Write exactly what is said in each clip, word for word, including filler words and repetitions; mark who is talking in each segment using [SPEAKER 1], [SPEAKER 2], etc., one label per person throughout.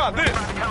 [SPEAKER 1] got this!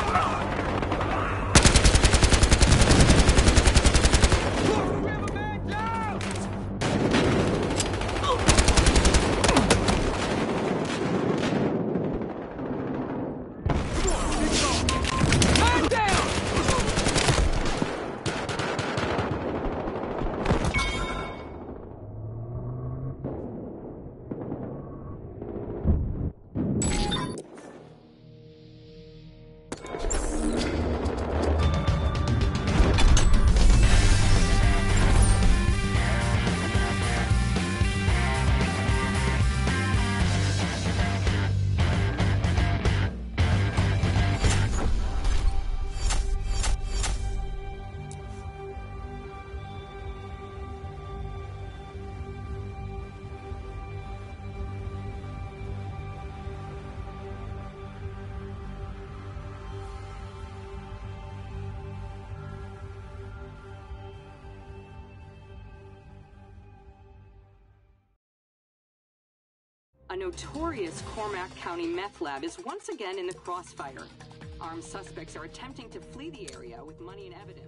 [SPEAKER 2] A notorious Cormac County meth lab is once again in the crossfire. Armed suspects are attempting to flee the area with money and evidence.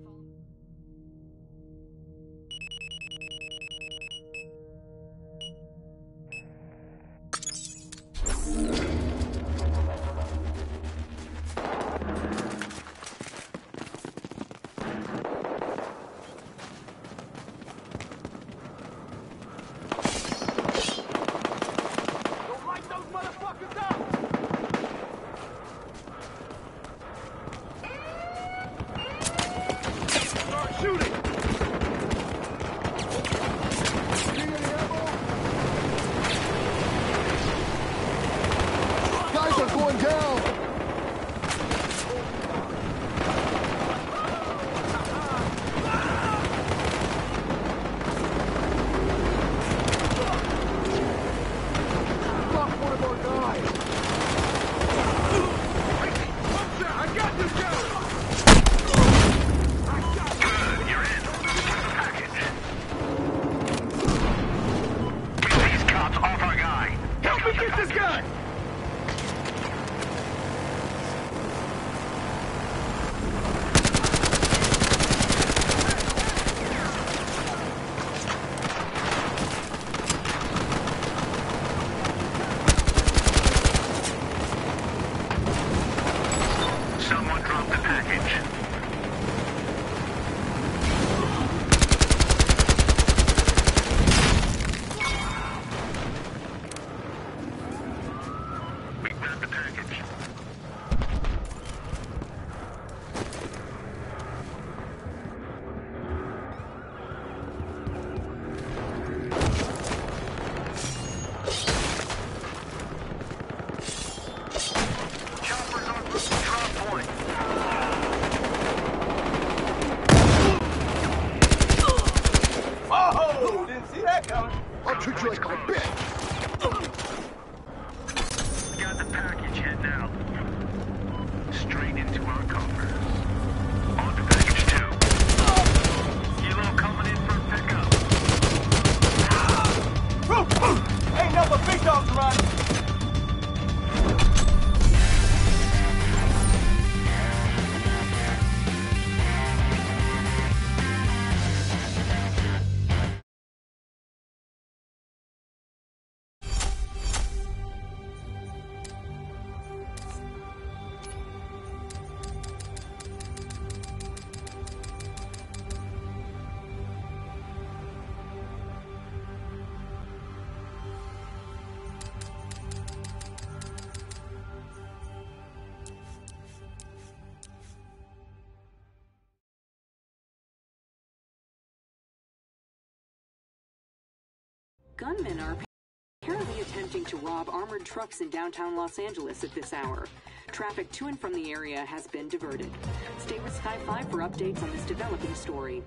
[SPEAKER 2] Gunmen are apparently attempting to rob armored trucks in downtown Los Angeles at this hour. Traffic to and from the area has been diverted. Stay with Sky five for updates on this developing story.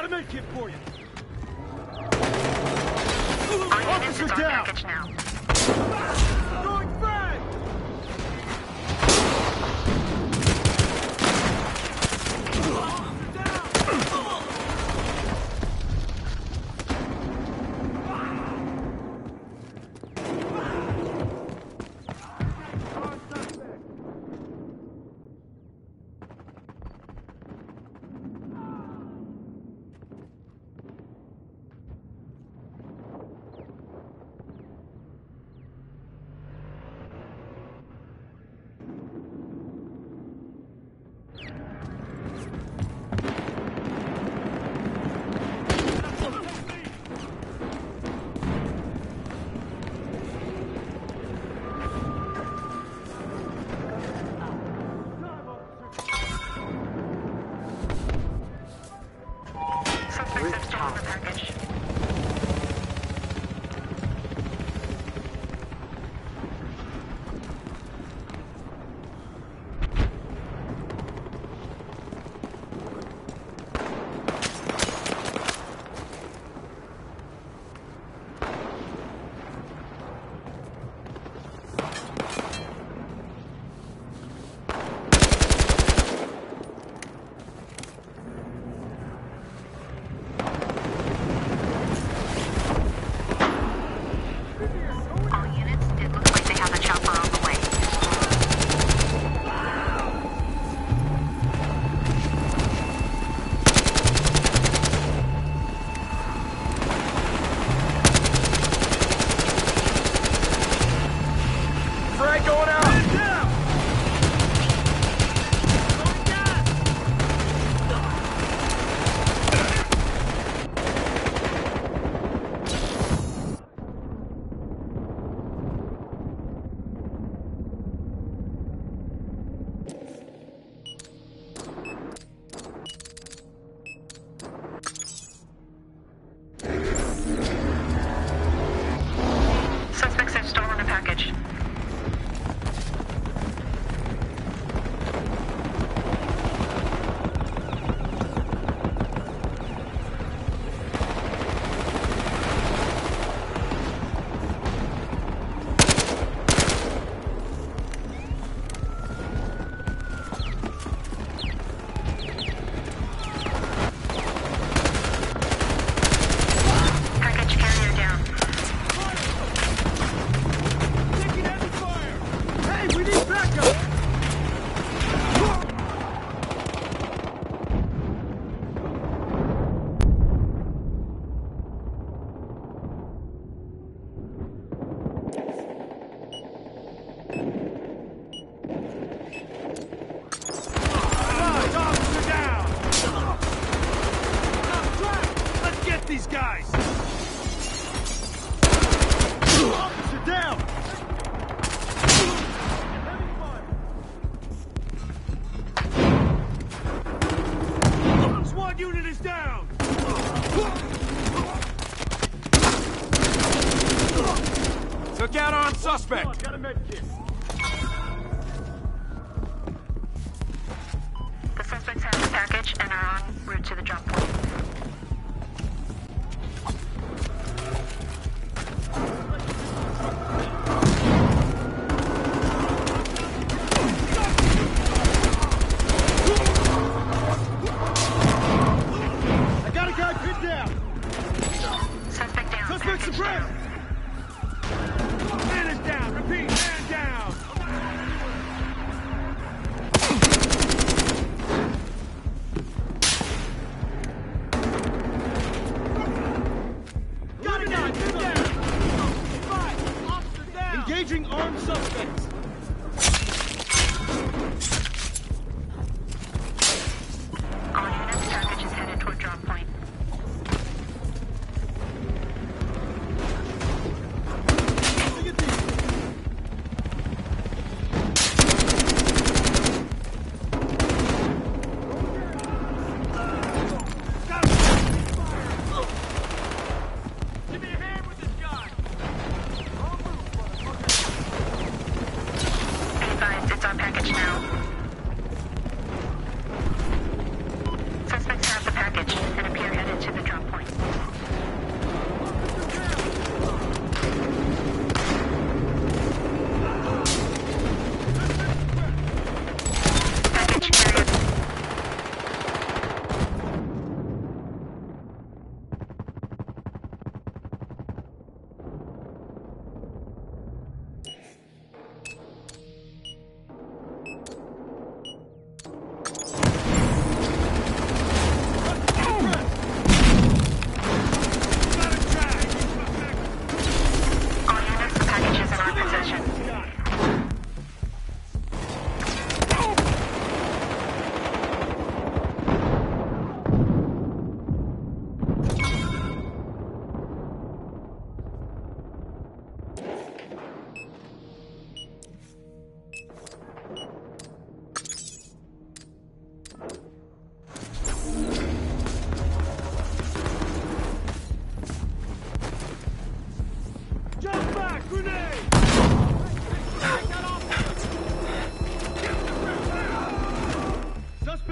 [SPEAKER 1] Got a med kit for you.
[SPEAKER 3] Officer down. Now.
[SPEAKER 1] Throwing frag. These guys! Officer down! SWAT unit is down! Took out armed suspect! Got a med kit.
[SPEAKER 3] The suspects have the package and are en route to the drop point.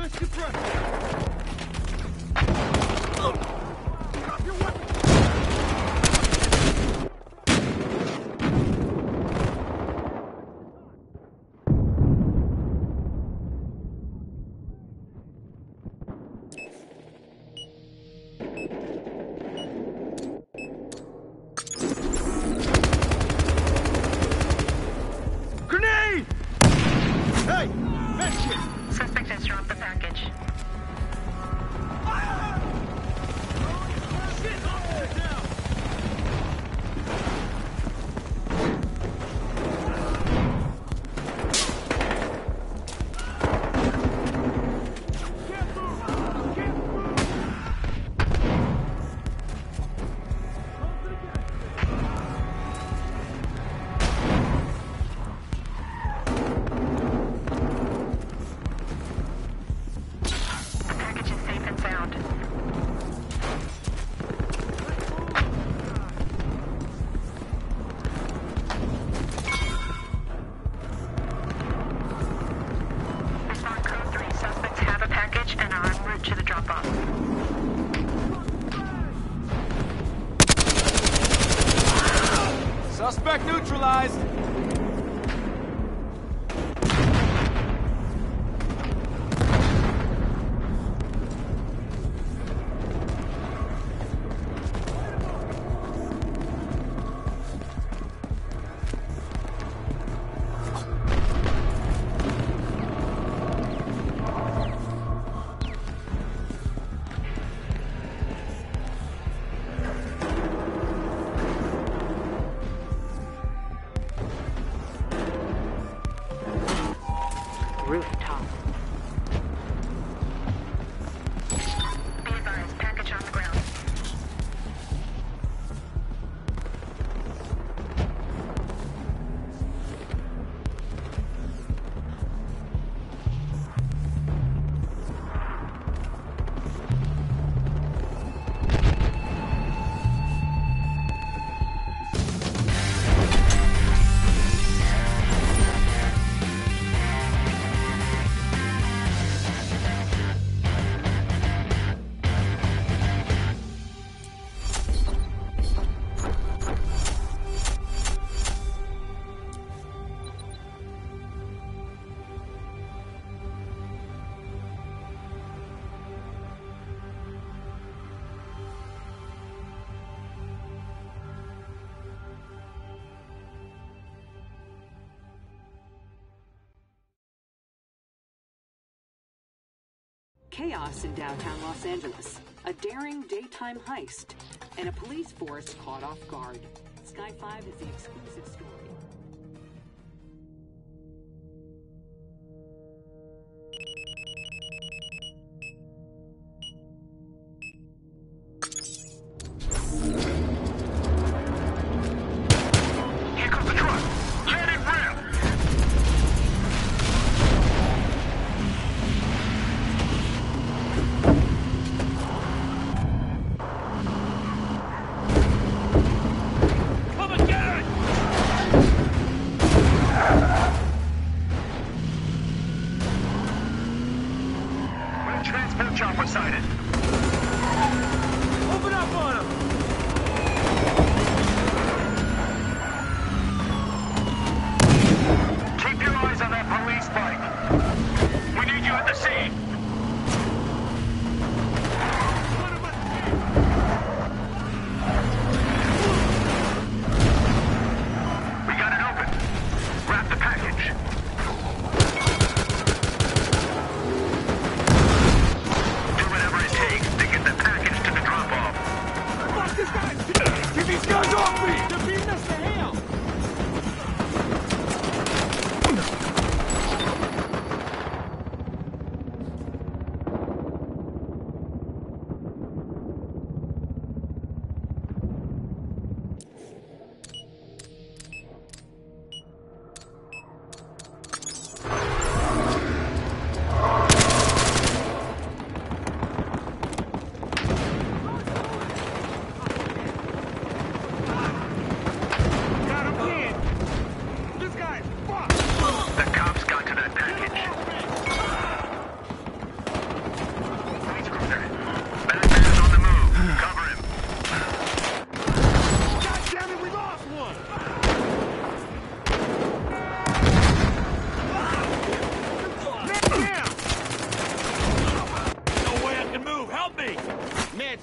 [SPEAKER 1] Best suppressed. Drop your weapon. Grenade! Hey! Medkit!
[SPEAKER 3] Suspect has dropped the package.
[SPEAKER 1] Shit! Officer down! Can't move! Can't move! Close to the gas.
[SPEAKER 3] The package is safe and sound. Respond code three. Suspects have a package and are en route to the drop-off.
[SPEAKER 1] Suspect neutralized.
[SPEAKER 3] Rooftop. Be advised, package on the ground.
[SPEAKER 2] Chaos in downtown Los Angeles, a daring daytime heist, and a police force caught off guard. Sky five is the exclusive story.
[SPEAKER 1] Here comes the truck. Let it rip. Come and get it! Red transport chopper sighted. Open up on him! Keep your eyes on that police bike. We need you at the scene. We got it open. Grab the package. Do whatever it takes to get the package to the drop-off. Fuck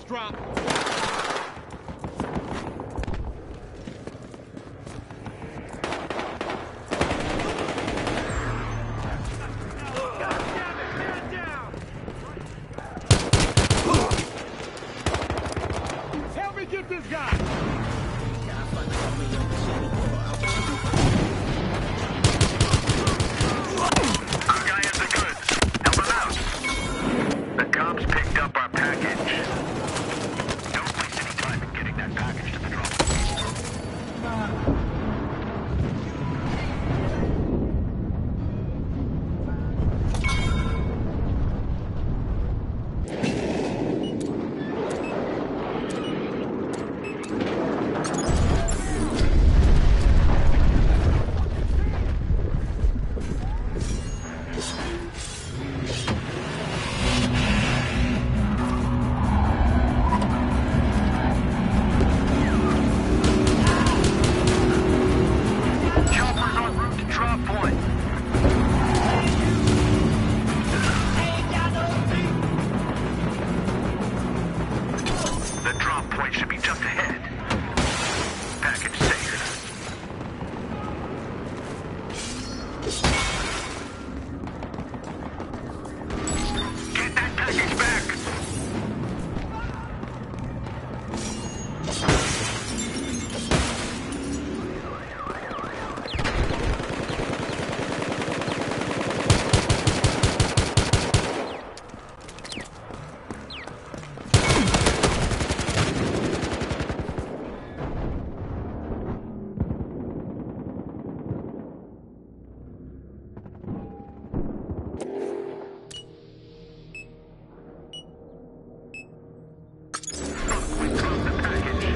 [SPEAKER 4] drop. Help me get this guy!
[SPEAKER 1] Our guy has the goods. Help him out. The cops picked up our package. Don't waste any time in getting that package to the drop. Chopper's en route to drop point. The drop point should be just ahead. Package safe. Get that package back! We dropped the package.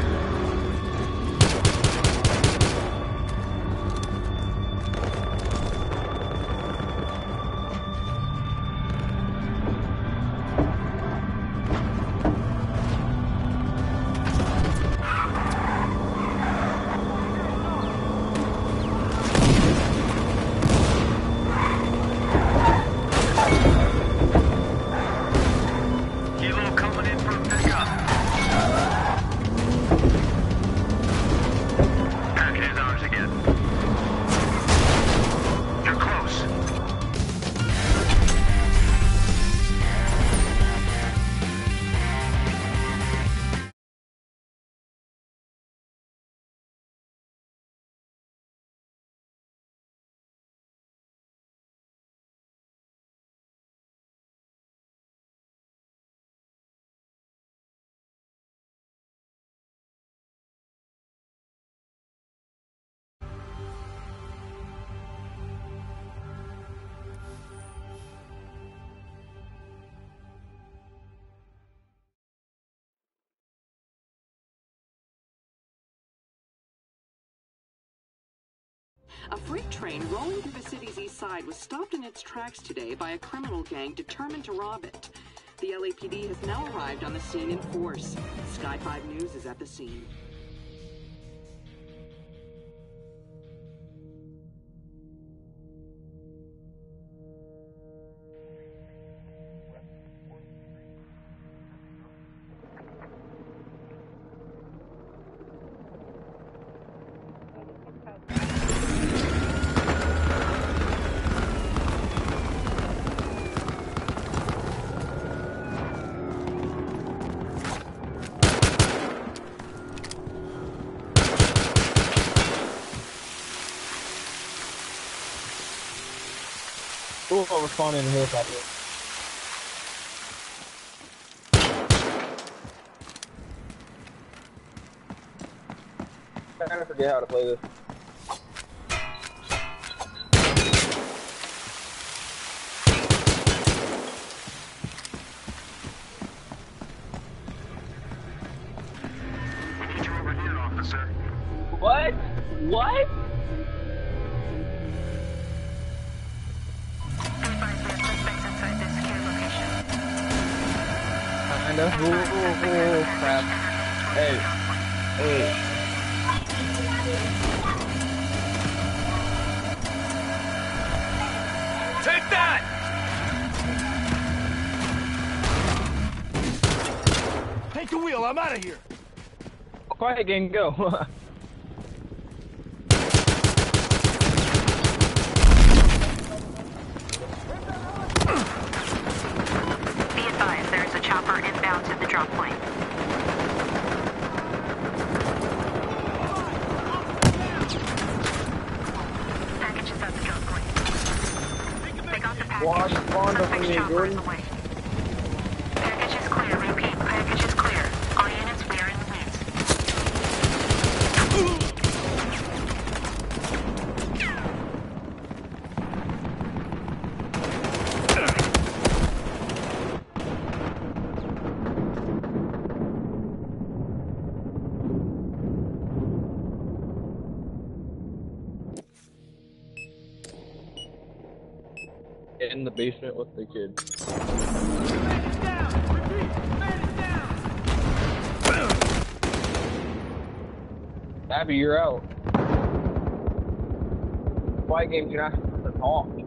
[SPEAKER 1] Kilo coming in for a pickup. Package is ours again. You're close.
[SPEAKER 2] A freight train rolling through the city's east side was stopped in its tracks today by a criminal gang determined to rob it. The L A P D has now arrived on the scene in force. Sky five News is at the scene.
[SPEAKER 5] Ooh, we're spawning in the helicopter. I kind of forget how to play this.
[SPEAKER 1] We need you over here, officer.
[SPEAKER 5] What? What? Kinda. Ooh, ooh, ooh, crap. Hey. Hey.
[SPEAKER 1] Take that!
[SPEAKER 4] Take the wheel. I'm out of here.
[SPEAKER 5] Quiet game, go.
[SPEAKER 3] Be advised, there is a chopper inbound to the drop point. Package is at the drop point. They got the package.
[SPEAKER 5] Watch spawn
[SPEAKER 3] Suspect's
[SPEAKER 5] behind you,
[SPEAKER 3] chopper
[SPEAKER 5] Jordan.
[SPEAKER 3] is away. Package is clear. Repeat, package is clear. All units, we are in the lead.
[SPEAKER 5] In the basement with the kid. Abby, you're out. Quiet game, you're not supposed to talk.